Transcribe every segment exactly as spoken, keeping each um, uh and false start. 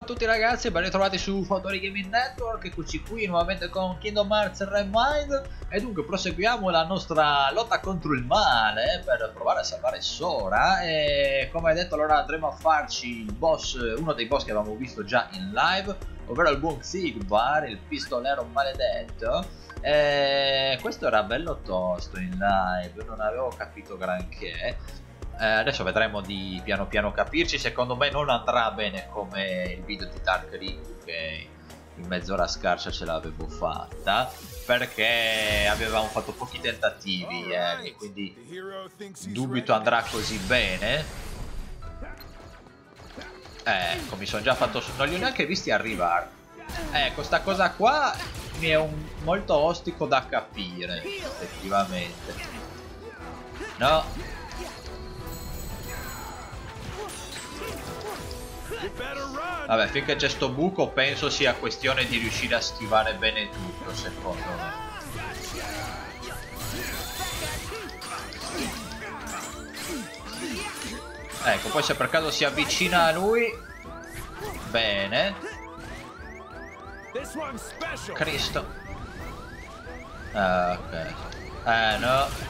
Ciao a tutti ragazzi e ben ritrovati su Fautori Gaming Network. Eccoci qui nuovamente con Kingdom Hearts Remind. E dunque proseguiamo la nostra lotta contro il male per provare a salvare Sora. E come detto, allora andremo a farci il boss, uno dei boss che avevamo visto già in live, ovvero il buon Xigbar, il pistolero maledetto. E questo era bello tosto in live, non avevo capito granché. Eh, adesso vedremo di piano piano capirci. Secondo me non andrà bene come il video di Dark Riku, che in mezz'ora scarsa ce l'avevo fatta, perché avevamo fatto pochi tentativi eh, quindi dubito andrà così bene. Ecco, mi sono già fatto, non li ho neanche visti arrivare. Ecco, sta cosa qua mi è un, molto ostico da capire effettivamente. No. Vabbè, finché c'è sto buco penso sia questione di riuscire a schivare bene tutto, secondo me. Ecco, poi se per caso si avvicina a lui, bene. Cristo. Ah, ok. Eh no.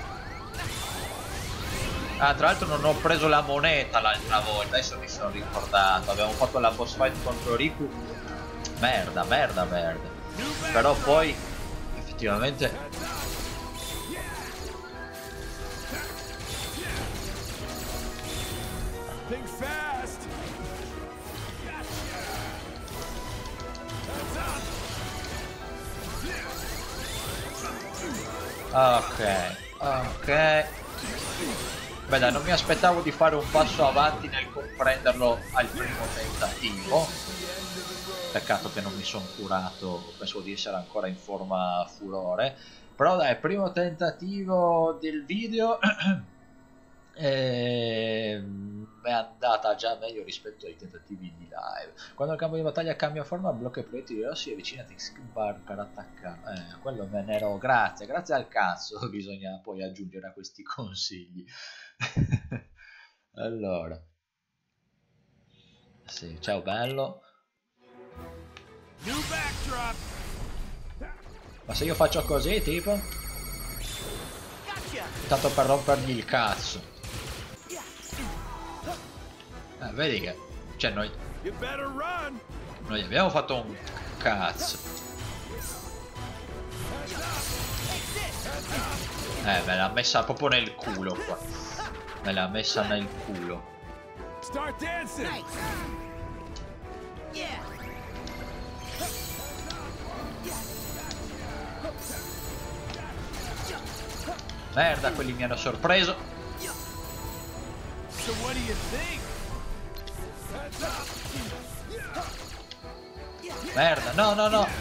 Ah, tra l'altro non ho preso la moneta l'altra volta, adesso mi sono ricordato. Abbiamo fatto la boss fight contro Riku. Merda, merda, merda. Però poi, effettivamente... Ok, ok. Beh dai, non mi aspettavo di fare un passo avanti nel comprenderlo al primo tentativo. Peccato che non mi sono curato, pensavo di essere ancora in forma furore. Però dai, primo tentativo del video e... è andata già meglio rispetto ai tentativi di live. Quando il campo di battaglia cambia forma, blocca i proiettili rossi e avvicinati Xigbar per attaccare. Eh, quello me ne ero... Grazie, grazie al cazzo bisogna poi aggiungere a questi consigli. Allora, sì, ciao bello. Ma se io faccio così, tipo, tanto per rompergli il cazzo. Eh, vedi che, cioè noi, noi abbiamo fatto un cazzo. Eh, me l'ha messa proprio nel culo qua. Me l'ha messa nel culo. Merda, quelli mi hanno sorpreso. Merda, no, no, no.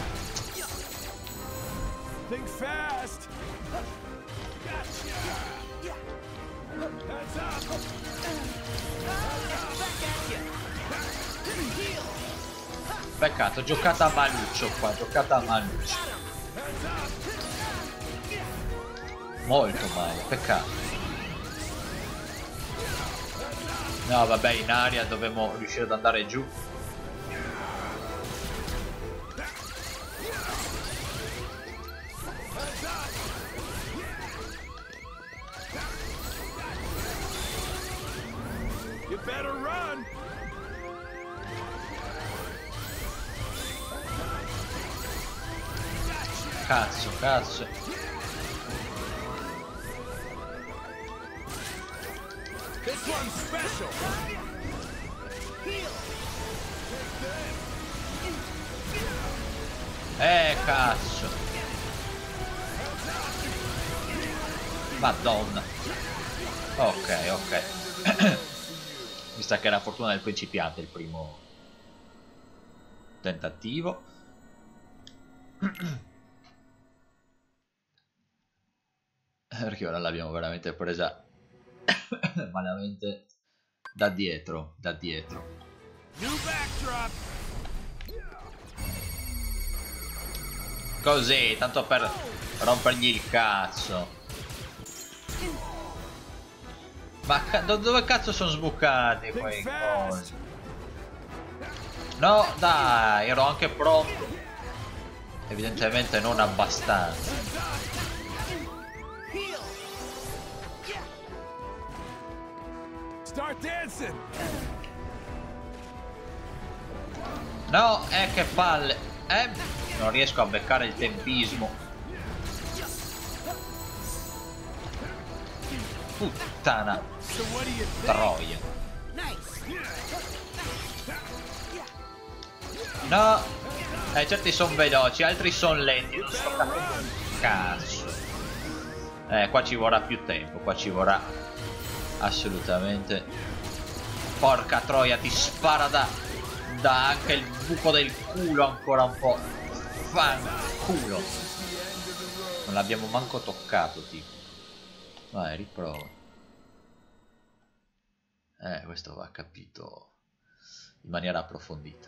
Peccato, giocata a maluccio qua, giocata a maluccio. Molto male, peccato. No vabbè, in aria dovremmo riuscire ad andare giù. Cazzo, cazzo. Eh, cazzo. Madonna. Ok, ok. Mi sa che era fortuna del principiante il primo tentativo. Perché ora l'abbiamo veramente presa malamente da dietro, da dietro. Così, tanto per rompergli il cazzo. Ma ca dove cazzo sono sbucati quei cosi? No, dai, ero anche pronto. Evidentemente non abbastanza. No, eh, che palle. Eh, non riesco a beccare il tempismo. Puttana troia. No, eh, certi sono veloci, altri sono lenti. Non sto capendo un cazzo. Eh, qua ci vorrà più tempo. Qua ci vorrà assolutamente. Porca troia, ti spara da, da anche il buco del culo ancora un po'. Fanculo. Non l'abbiamo manco toccato, tipo. Vai, riprova. Eh, questo va capito in maniera approfondita.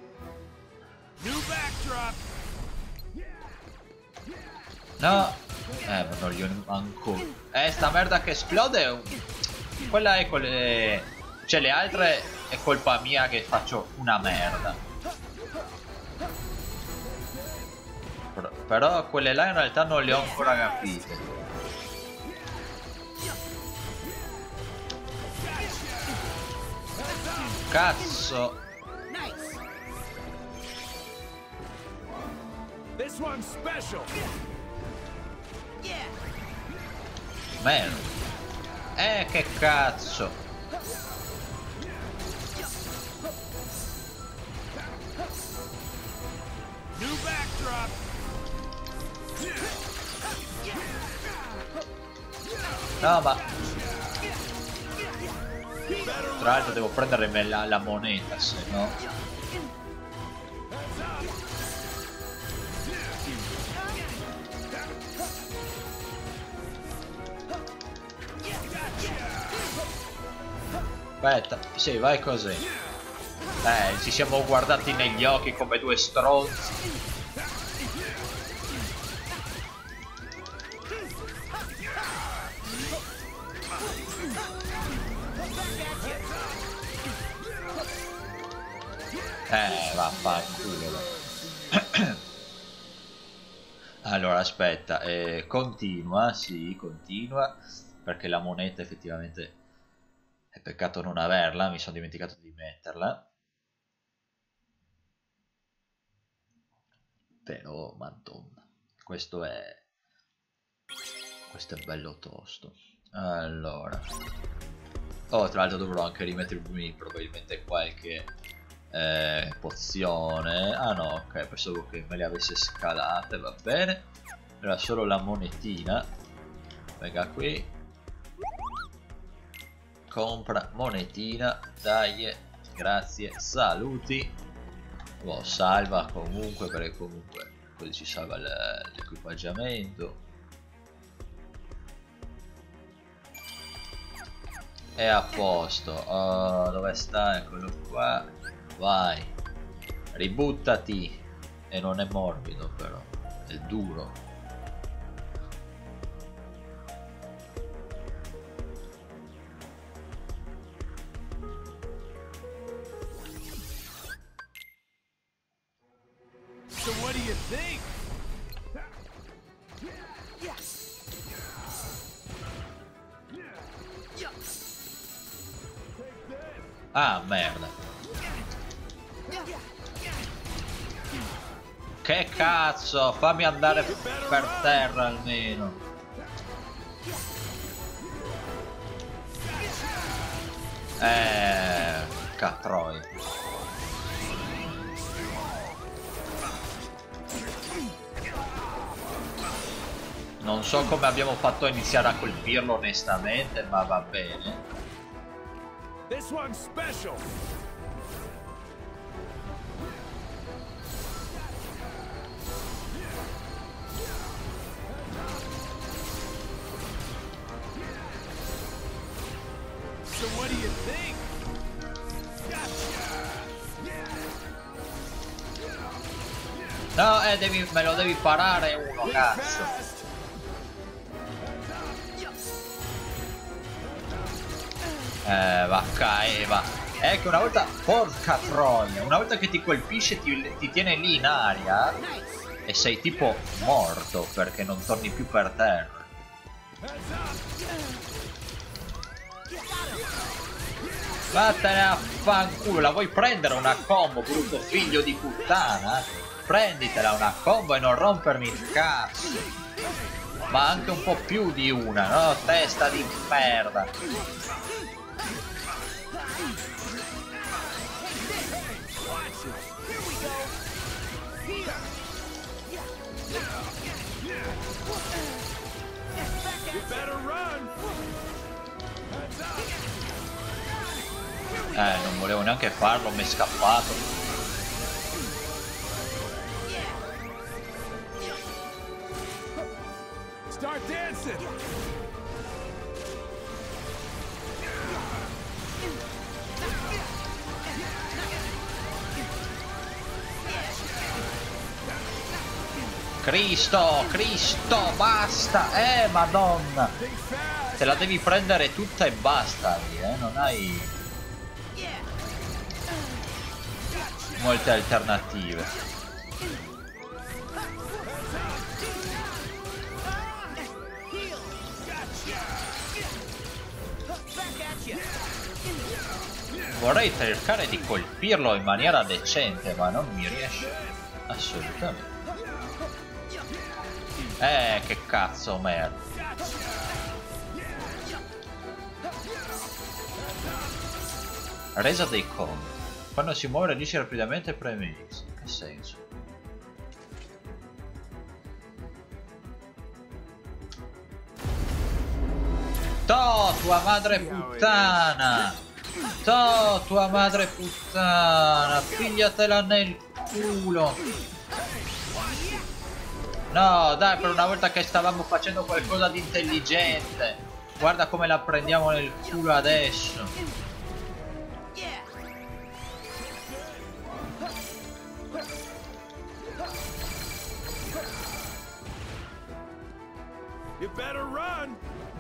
No, eh, ma non glielo ancora. Eh, sta merda che esplode è un... Quella è quelle... Cioè, le altre è colpa mia che faccio una merda. Però, però quelle là in realtà non le ho ancora capite. Cazzo. Merda. Eh, che cazzo. No, ma tra l'altro devo prendere la, la moneta, se no. Aspetta, sì, vai così. Eh, ci siamo guardati negli occhi come due stronzi. Eh, vaffanculo. Allora, aspetta, eh, continua, sì, continua, perché la moneta effettivamente è peccato non averla, mi sono dimenticato di metterla. Però, madonna, questo è... questo è bello tosto. Allora... Oh, tra l'altro dovrò anche rimettermi probabilmente qualche... Eh, pozione. Ah no, ok, pensavo che me le avesse scalate, va bene. Era solo la monetina. Venga qui. Compra monetina. Dai, grazie, saluti. Oh, salva comunque, perché comunque così ci salva l'equipaggiamento. È a posto. Oh, dove sta? Eccolo qua. Vai, ributtati. E non è morbido, però è duro. So what do you think? Ah, merda. Che cazzo, fammi andare per terra almeno. Eh, catroi. Non so come abbiamo fatto a iniziare a colpirlo onestamente, ma va bene. This one's special. So what do you think? No, eh, devi, me lo devi parare uno, cazzo. Eh, va, caeva. è che una volta, porca troia, una volta che ti colpisce ti, ti tiene lì in aria e sei tipo morto perché non torni più per terra. Vattene a fanculo, la vuoi prendere una combo, brutto figlio di puttana? Prenditela una combo e non rompermi il cazzo. Ma anche un po' più di una, no? Testa di merda. Eh, non volevo neanche farlo, mi è scappato. Start dancing. Cristo, Cristo, basta! Eh, madonna! Te la devi prendere tutta e basta lì, eh? Non hai molte alternative. Vorrei cercare di colpirlo in maniera decente, ma non mi riesce assolutamente. Eh, che cazzo, merda. Resa dei combi. Quando si muove reagisce rapidamente e preme X. Che senso? To, tua madre puttana! To, tua madre puttana! Pigliatela nel culo! No, dai, per una volta che stavamo facendo qualcosa di intelligente. Guarda come la prendiamo nel culo adesso. You better run.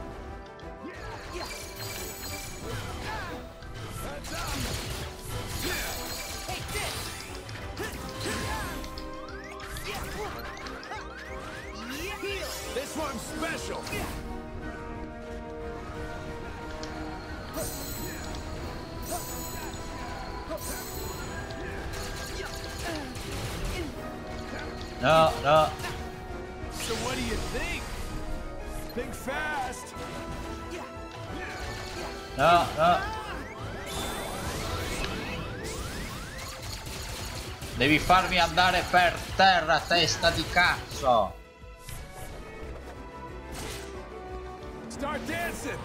This one's special. No, no. So what do you think? Think fast. No, no. Devi farmi andare per terra, testa di cazzo. Start dancing.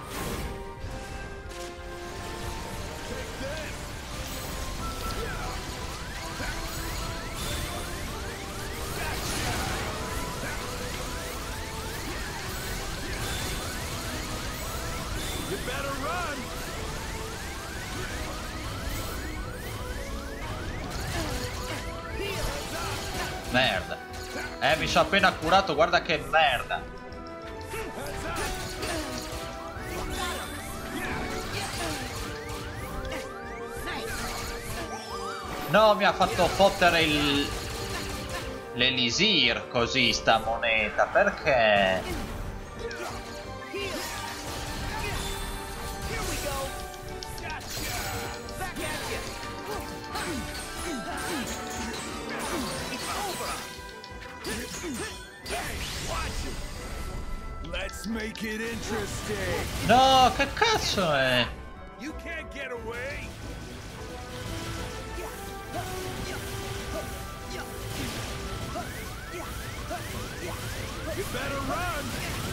Take this. You better run. Merda. Eh, mi sono appena curato, guarda che merda. No, mi ha fatto fottere il... l'elisir così sta moneta, perché? Let's make it interesting. No, che cazzo è? You can't get away. You better run.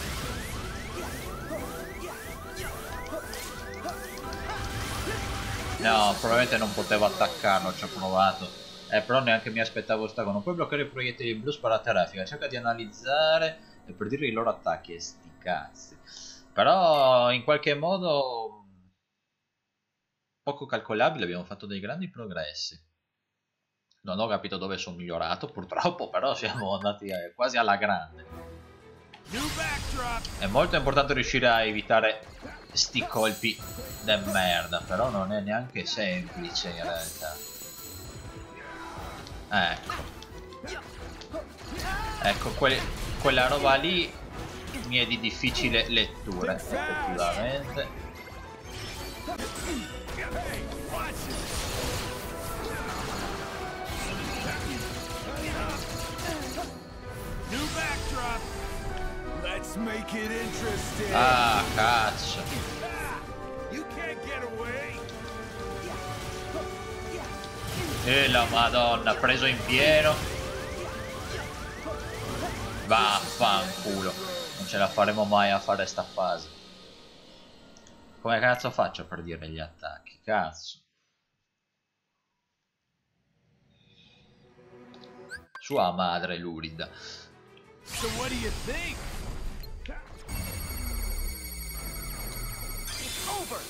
No, probabilmente non potevo attaccarlo, ci ho provato. Eh, però neanche mi aspettavo sta cosa. Non puoi bloccare i proiettili blu sparati a raffica. Cerca di analizzare e predire i loro attacchi. E sti cazzi. Però in qualche modo poco calcolabile abbiamo fatto dei grandi progressi. Non ho capito dove sono migliorato purtroppo, però siamo andati quasi alla grande. New backdrop. È molto importante riuscire a evitare sti colpi de merda, però non è neanche semplice in realtà. Ecco. Ecco, que quella roba lì mi è di difficile lettura, effettivamente. New backdrop. Let's make it interesting. Ah, cazzo. You can't get away. E la madonna, preso in pieno. Vaffanculo. Non ce la faremo mai a fare sta fase. Come cazzo faccio per dire gli attacchi? Cazzo. Sua madre lurida. So what do you think? It's over.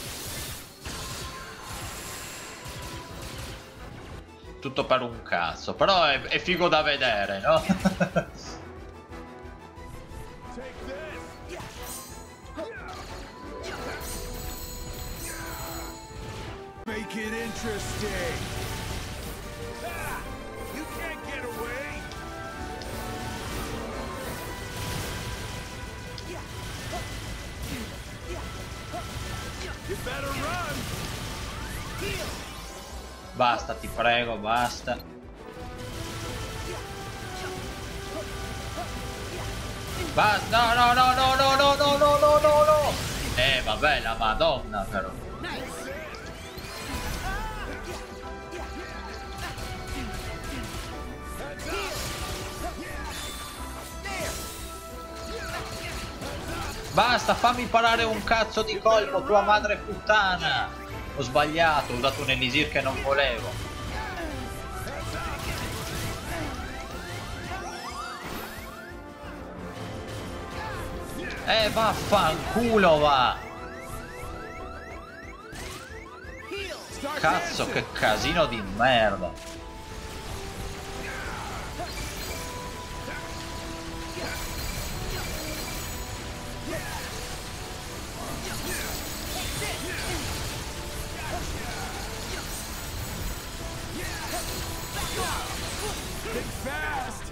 Tutto per un cazzo. Però è, è figo da vedere, no? Make it interesting. Ah, you can't get away. You better run. Basta, ti prego, basta. Basta, no, no, no, no, no, no, no, no, no, no. Eh, vabbè, la madonna, però. Basta, fammi parare un cazzo di colpo, tua madre puttana! Ho sbagliato, ho dato un elisir che non volevo. Eh, vaffanculo, va! Cazzo, che casino di merda! Think fast.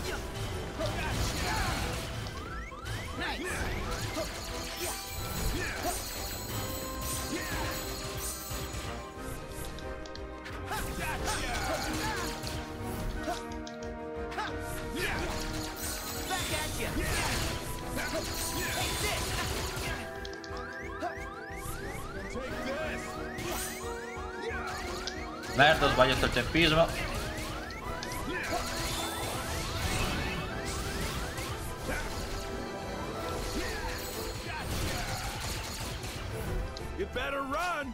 Merda, ho sbagliato il tempismo. You better run.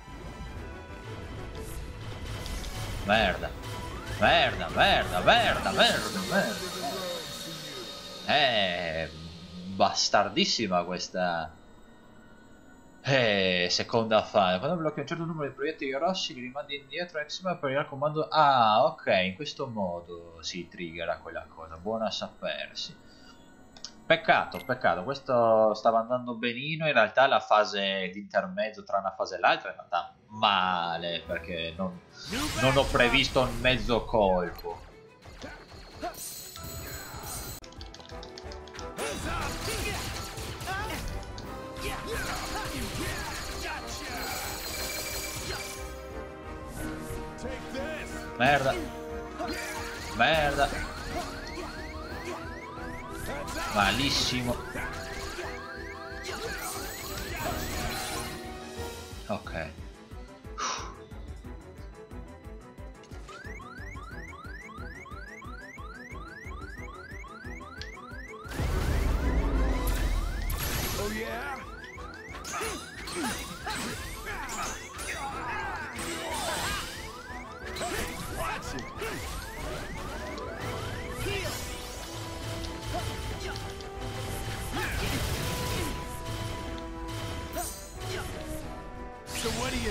Merda. Merda, merda, merda, merda, merda. È bastardissima questa eh, seconda fase. Quando blocchi un certo numero di proiettili rossi li rimandi indietro X per il comando. Ah, ok, in questo modo si triggera quella cosa. Buona a sapersi. Peccato, peccato, questo stava andando benino. In realtà la fase di intermezzo tra una fase e l'altra è andata male, perché non, non ho previsto un mezzo colpo. Merda. Merda. Malissimo. Ok. Oh yeah. Watch it. So what do you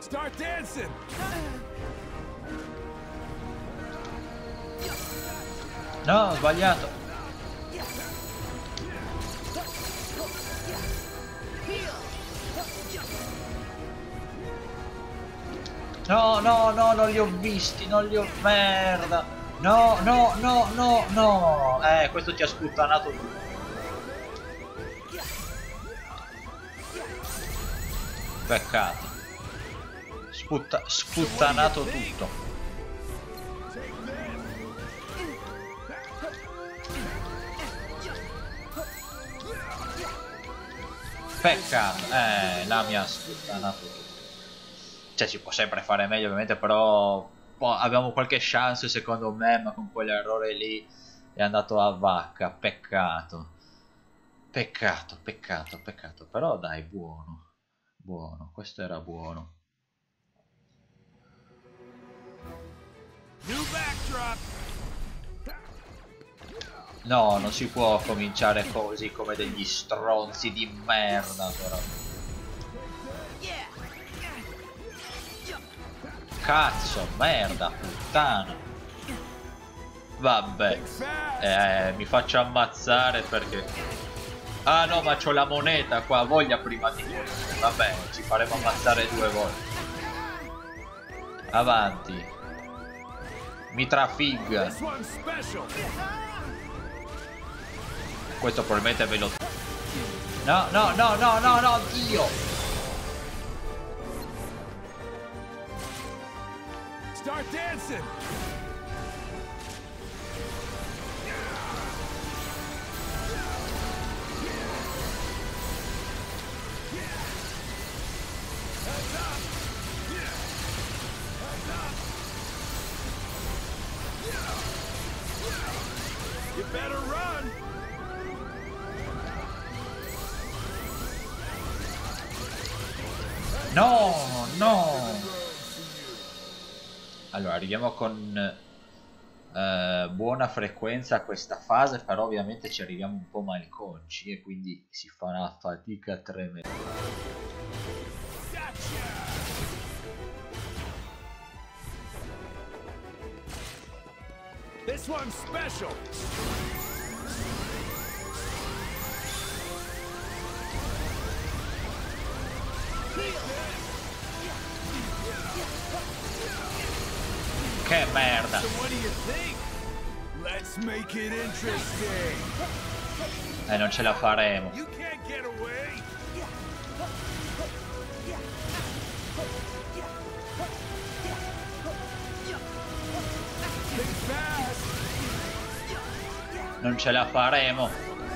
Start dancing. No, ho sbagliato. No, no, no, non li ho visti, non li ho... Merda. No, no, no, no, no. Eh, questo ti ha sputtanato tutto. Peccato. Sputta... Sputtanato tutto. Peccato. Eh, la mia ha sputtanato tutto. Cioè si può sempre fare meglio ovviamente, però abbiamo qualche chance secondo me, ma con quell'errore lì è andato a vacca. Peccato. Peccato, peccato, peccato. Però dai, buono. Buono, questo era buono. New backdrop. No, non si può cominciare così come degli stronzi di merda però. Cazzo, merda, puttana. Vabbè, eh, mi faccio ammazzare perché... Ah no, ma c'ho la moneta qua, voglia prima di morire. Vabbè, ci faremo ammazzare due volte. Avanti. Mi trafigga. Questo probabilmente ve lo... No, no, no, no, no, no, Dio! Start dancing. You better run. No, no. Allora, arriviamo con eh, buona frequenza a questa fase, però ovviamente ci arriviamo un po' malconci e quindi si fa una fatica tremenda. This one's special. Che merda! So what do you think? Let's make it interesting. Eh, non ce la faremo. You can't get away. Think fast. Non ce la faremo.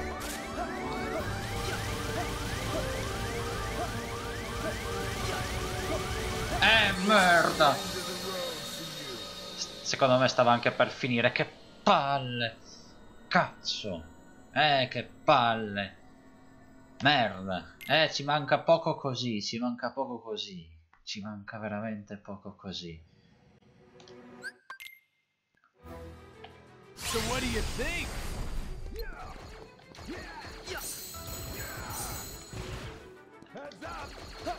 Eh, merda! Secondo me stava anche per finire. Che palle! Cazzo! Eh, che palle! Merda! Eh, ci manca poco così, ci manca poco così. Ci manca veramente poco così. So what do you think? Heads up.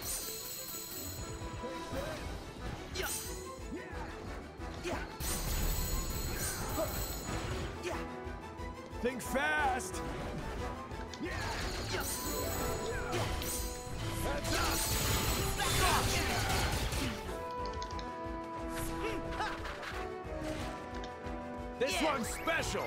Think fast. Heads up. This one's special.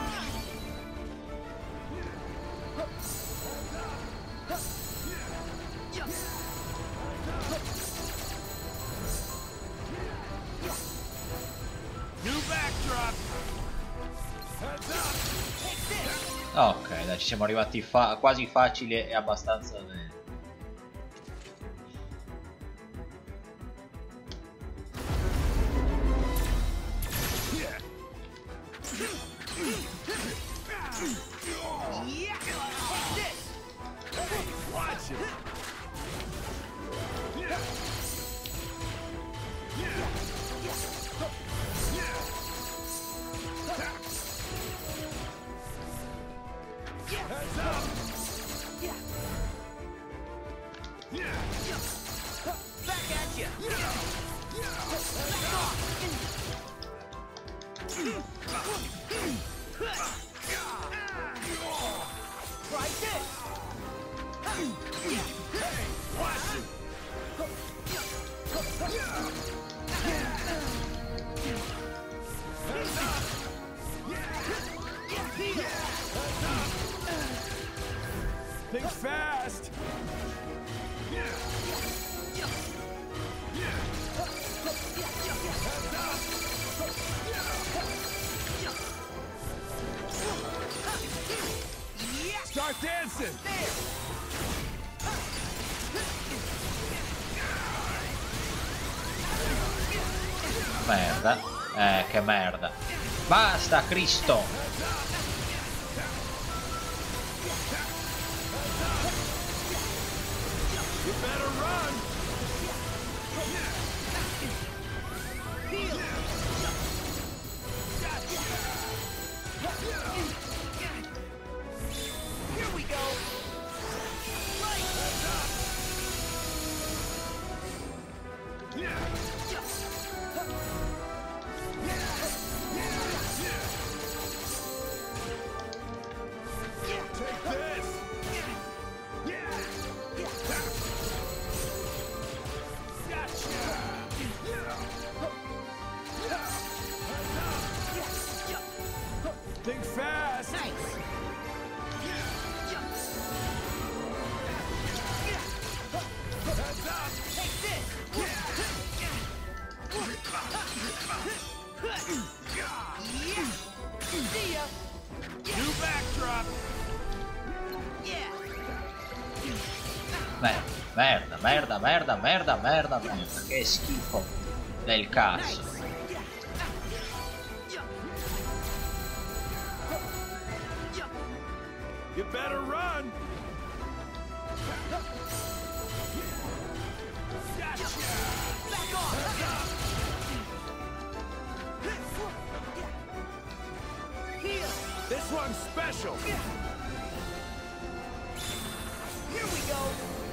New backdrop. Heads up. Ok, dai, ci siamo arrivati fa quasi facile e abbastanza bene. Watch it. Think fast. Start dancing. Merda. Eh, che merda. Basta, Cristo. You better run. Here we go. Take this. Think fast. Nice. Heads up. Take this. See ya. New backdrop. Yeah. Merda, merda, merda, merda, merda, merda. Che schifo del cazzo. You better run. Gotcha. Back off. Heal. This one's special. Here we go.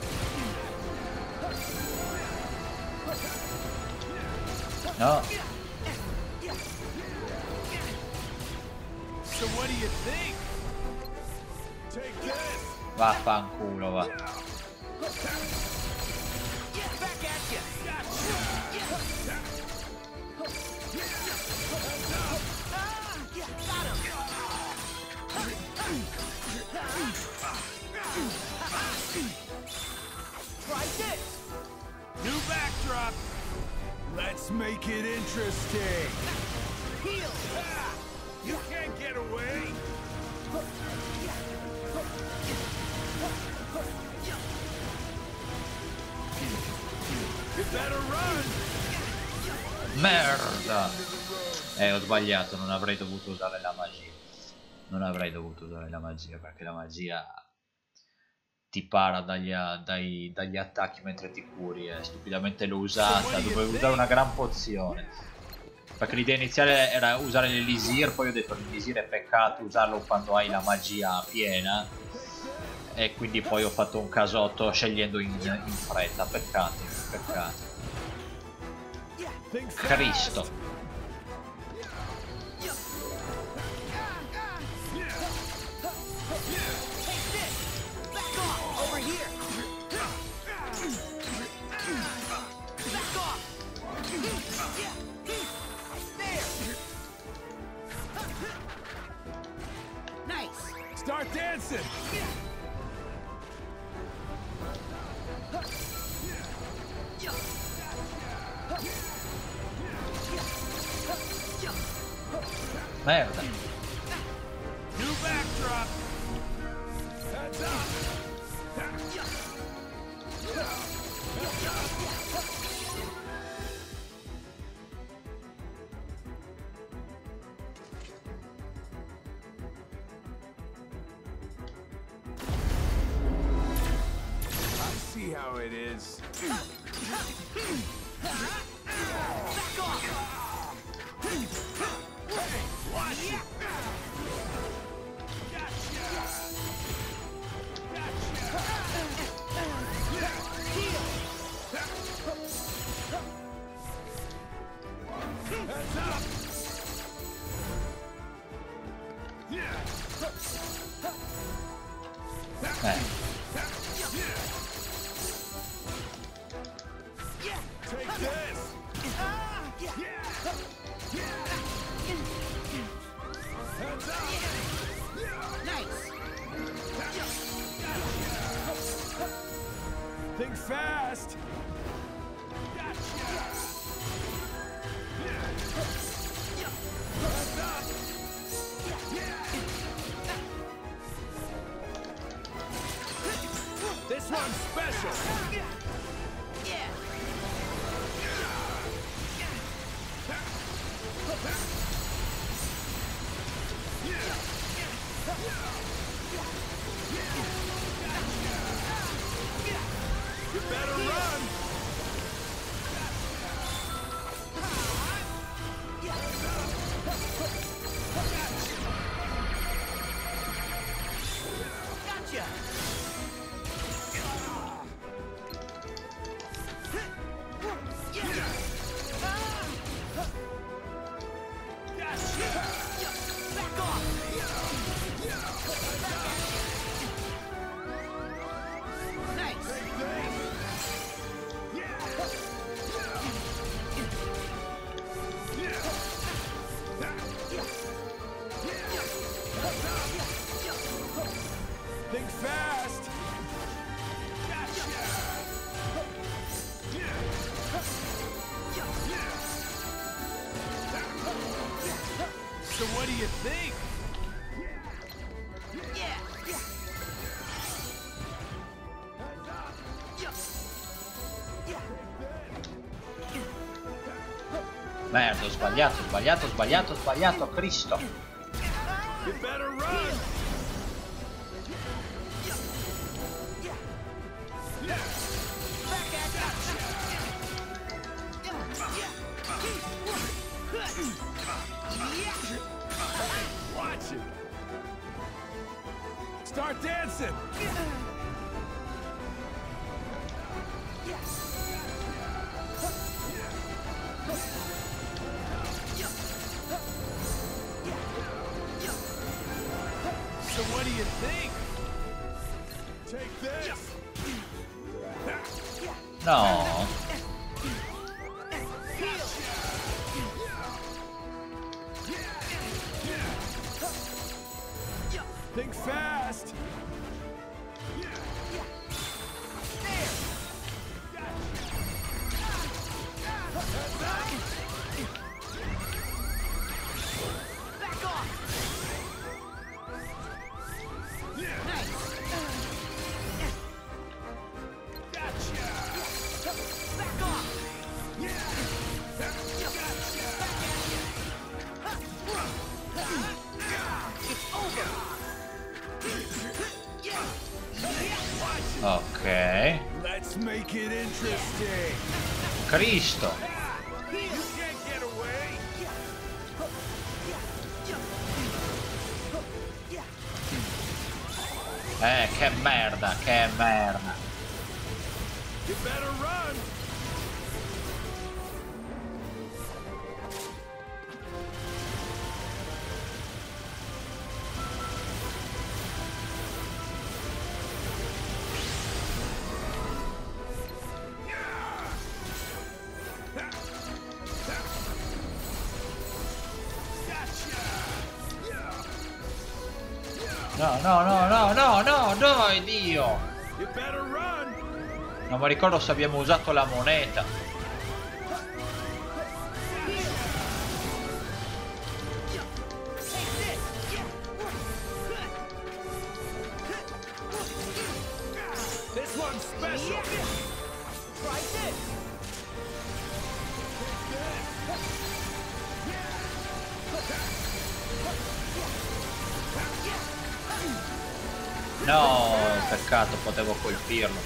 No. So what do you think? Take this. Vaffanculo, va. Back at you. Got him. Try this. New backdrop. Let's make it interesting. Heal. Ah, you can't get away. You better run. Merda. Eh, ho sbagliato, non avrei dovuto usare la magia. Non avrei dovuto usare la magia, perché la magia ti para dagli, dai, dagli attacchi mentre ti curi. Eh. Stupidamente l'ho usata, dovevo usare una gran pozione. Perché l'idea iniziale era usare l'elisir, poi ho detto l'elisir è peccato usarlo quando hai la magia piena. E quindi poi ho fatto un casotto scegliendo in, in fretta. Peccato, peccato. Cristo. Over here. Back off. There. Nice. Start dancing. Merda. New backdrop. Heads up. I see how it is. Back off. Hey, watch it. Gotcha. Gotcha. Heal. this. Heads up. Nice. Think fast. This one's special. Yeah. You better run. Gotcha. Back off. Nice. Think fast. So what do you think? Yeah. Merda, ho sbagliato, ho sbagliato, ho sbagliato, ho sbagliato, Cristo. You better run. Watch it. Start dancing. So what do you think? Take this. No. Think fast. Back off. Nice. Gotcha. Back off. It's over. Ok. Let's make it interesting. Cristo. You can't get away. Eh, che merda, che merda. You better run. No, no, no, no, no, no, dai, Dio. You better run. Non mi ricordo se abbiamo usato la moneta. This one's special. Try this. No, peccato, potevo colpirlo.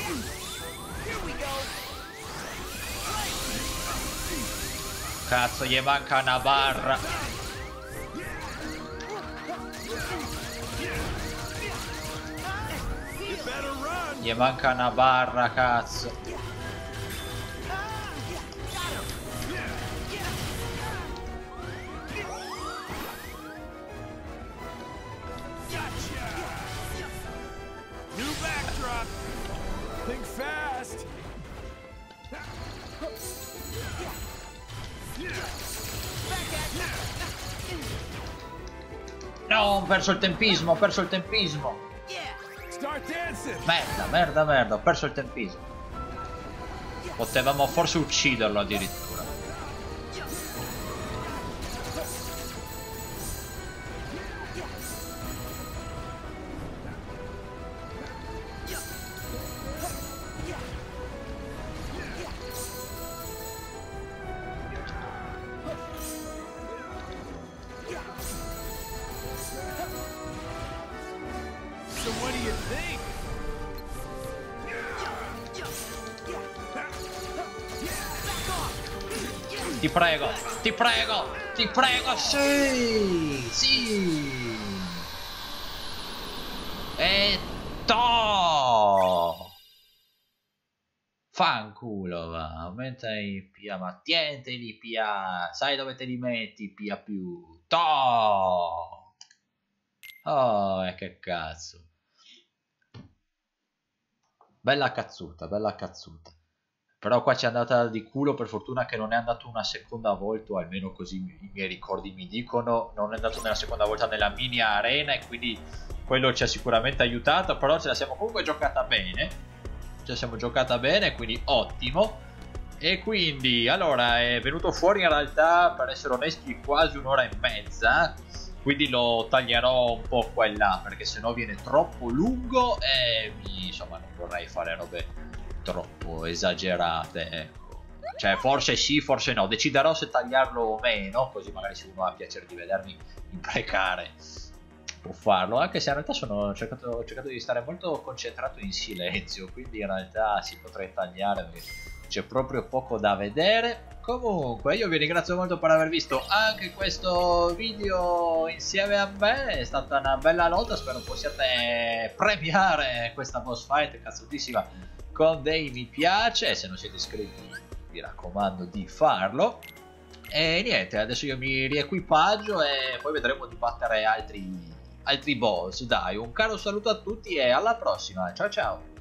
Cazzo, gli manca una barra. Gli manca una barra, cazzo. New backdrop. Think fast. No, ho perso il tempismo, ho perso il tempismo. Start dancing. Merda, merda, merda, ho perso il tempismo. Potevamo forse ucciderlo addirittura. So what do you think? Ti prego, ti prego, ti prego, sì, sì. E to. Fanculo, va. Aumenta i P A, ma tienteli i P A. Sai dove te li metti i P A più? To. Oh, e che cazzo. Bella cazzuta, bella cazzuta. Però qua ci è andata di culo, per fortuna che non è andato una seconda volta, o almeno così i miei ricordi mi dicono, non è andato una seconda volta nella mini arena e quindi quello ci ha sicuramente aiutato, però ce la siamo comunque giocata bene, ce la siamo giocata bene, quindi ottimo. E quindi, allora, è venuto fuori in realtà, per essere onesti, quasi un'ora e mezza, quindi lo taglierò un po' qua e là, perché sennò viene troppo lungo e mi, insomma, non vorrei fare robe troppo esagerate, ecco. Cioè, forse sì, forse no, deciderò se tagliarlo o meno, così magari se uno ha piacere di vedermi imprecare può farlo, anche se in realtà sono ho cercato, ho cercato di stare molto concentrato in silenzio, quindi in realtà si potrei tagliare, c'è proprio poco da vedere. Comunque io vi ringrazio molto per aver visto anche questo video insieme a me, è stata una bella lotta, spero possiate premiare questa boss fight cazzutissima con dei mi piace, e se non siete iscritti vi raccomando di farlo. E niente, adesso io mi riequipaggio e poi vedremo di battere altri, altri boss. Dai, un caro saluto a tutti e alla prossima, ciao ciao.